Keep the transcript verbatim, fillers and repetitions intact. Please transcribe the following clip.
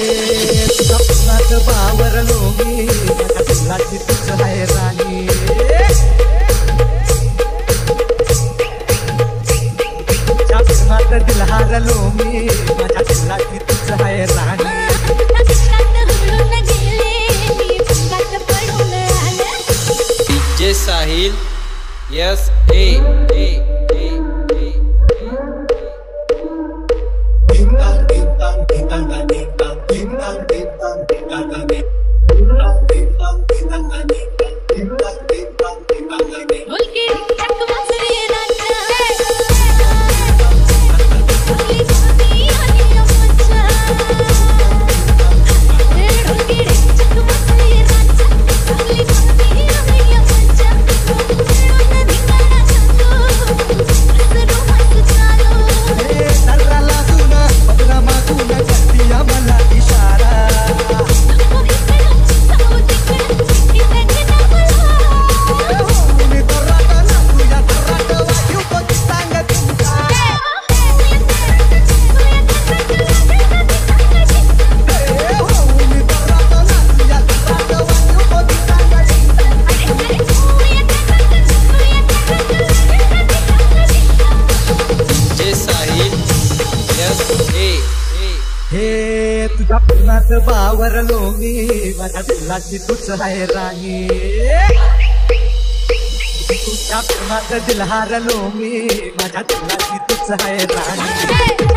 सपनात बावरलो मी माझ्या दिलाची तुझ आहे राणी सपनात दिल हारलो मी माझ्या दिलाची तुझ आहे राणी डीजे साहिल यस ए ए ए तुझ्या प्रेमात बावरलो मी माझ्या दिलाची तुझ आहे राणी तुझ्या प्रेमात दिल हारलो मी माझ्या दिलाची तुझ आहे राणी